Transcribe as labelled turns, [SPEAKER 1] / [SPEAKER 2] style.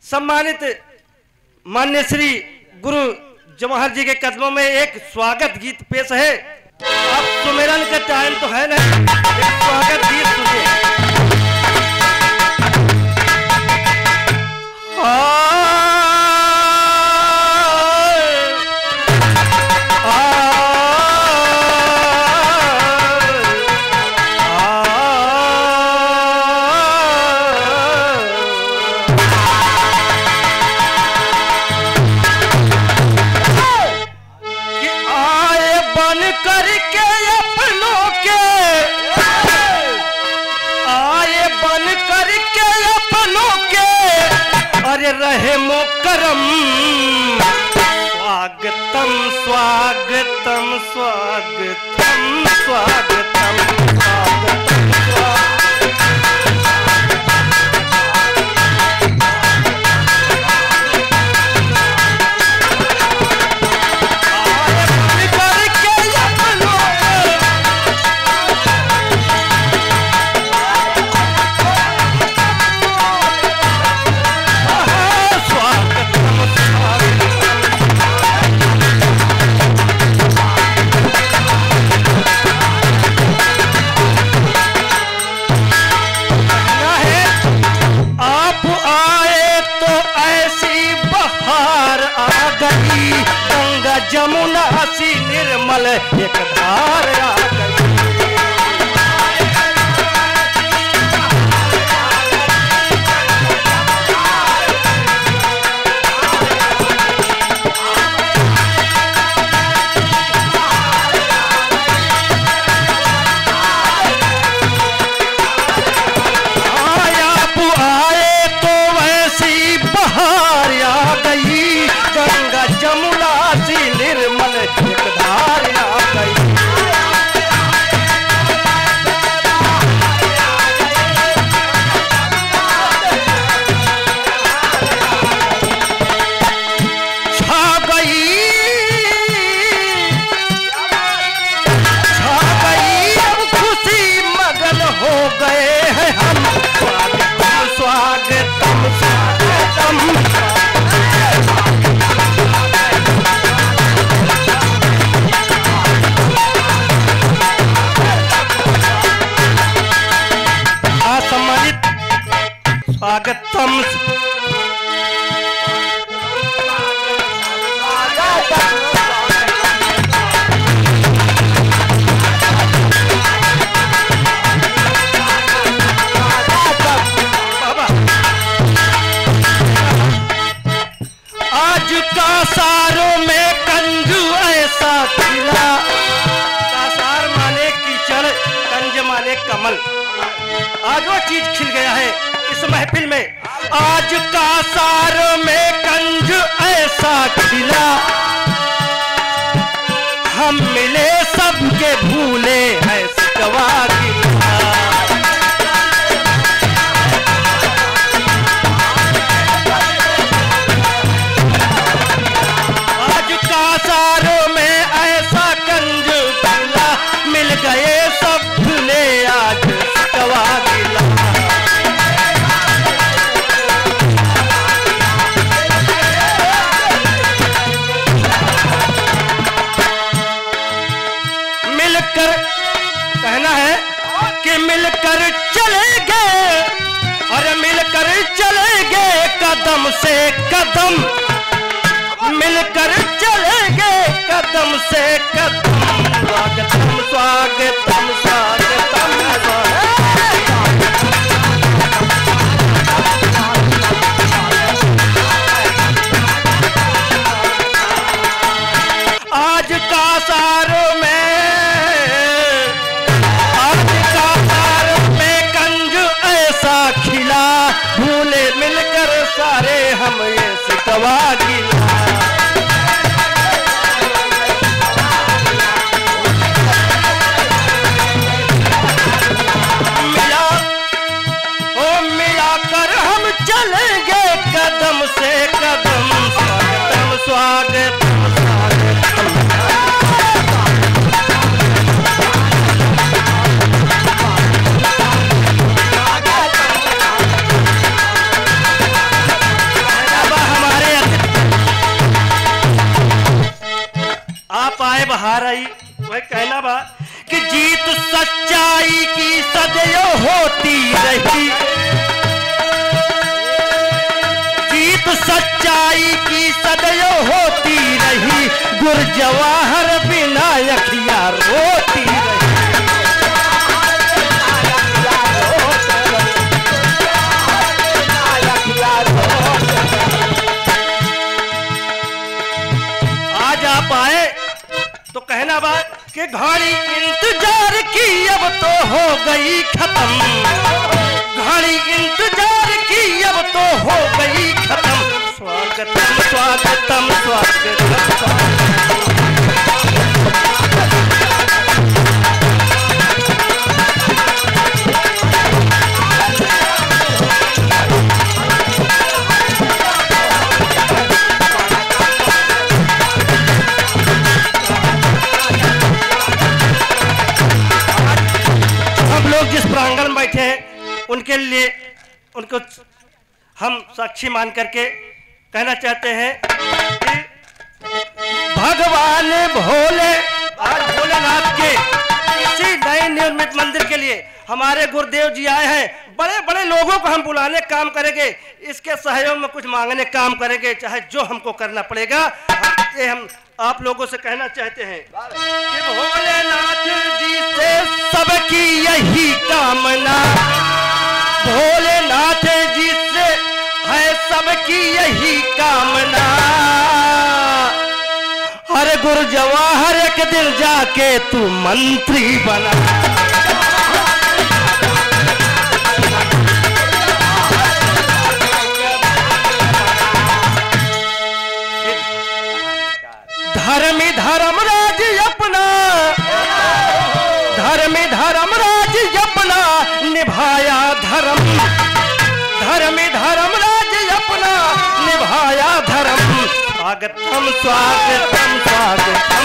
[SPEAKER 1] सम्मानित मान्य श्री गुरु जवाहर जी के कदमों में एक स्वागत गीत पेश है। अब सुमिरन का टाइम तो है ना, एक स्वागत गीत सुनिए। रहे मोकरम स्वागतम स्वागतम स्वागतम स्वागतम जमुना सी निर्मल एक धार आ गई। आप आए तो वैसी बहार आ गई, गंगा जमुना निर्मल एक धार आ गई। छा गई अब खुशी मगन हो गए हैं हम। स्वागतम स्वागतम स्वागतम स्वागतम। आज कासारों में कंज ऐसा खिला, कासार माने कीचड़, कंज माने कमल। आज वो चीज खिल गया है इस महफिल में। आज कासार में कंज ऐसा खिला, हम मिले सबके भूले हैं सिकवा गिला। आज कासार में ऐसा कंज खिला, मिल गए सब भूले आज सिकवा गिला। कहना है कि मिलकर चले गए और मिलकर चले गए कदम से कदम, मिलकर चले गए कदम से कदम। स्वागतम स्वागतम स्वागतम आज कासारों में खिला, भूले मिलकर सारे हम ये सिकवा गिला। मिला ओ मिला कर हम चलेंगे कदम से कदम। स्वागतम स्वागतम स्वागतम। आए बहार आई। वह कहना बा कि जीत सच्चाई की सदैव होती रही, जीत सच्चाई की सदैव होती रही, गुर जवाहर बिना अखियाँ रोती रही। आज आप आए तो कहना बात कि घड़ी इंतजार की अब तो हो गई खत्म, घड़ी इंतजार की अब तो हो गई खत्म। स्वागतम स्वागतम स्वागतम। जिस प्रांगण में बैठे हैं उनके लिए उनको हम साक्षी मान करके कहना चाहते हैं कि भगवान भोले आज भोलेनाथ के इसी नए निर्मित मंदिर के लिए हमारे गुरुदेव जी आए हैं। बड़े बड़े लोगों को हम बुलाने काम करेंगे, इसके सहयोग में कुछ मांगने काम करेंगे, चाहे जो हमको करना पड़ेगा। ये हम आप लोगों से कहना चाहते हैं कि भोलेनाथ जी से सबकी यही कामना, भोलेनाथ जी से है सबकी यही कामना। हर गुरु जवाहर एक दिन जाके तू मंत्री बना। धर्मी धर्मराज अपना, धर्मी धर्मराज अपना निभाया धर्म, धर्मी धर्मराज अपना निभाया धर्म। स्वागतम स्वागतम स्वागतम।